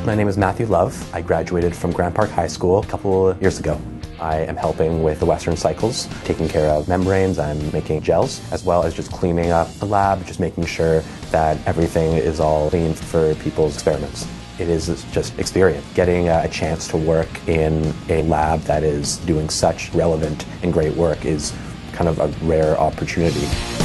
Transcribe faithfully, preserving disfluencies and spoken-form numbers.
My name is Matthew Love. I graduated from Grand Park High School a couple of years ago. I am helping with the Western cycles, taking care of membranes, I'm making gels, as well as just cleaning up the lab, just making sure that everything is all clean for people's experiments. It is just experience. Getting a chance to work in a lab that is doing such relevant and great work is kind of a rare opportunity.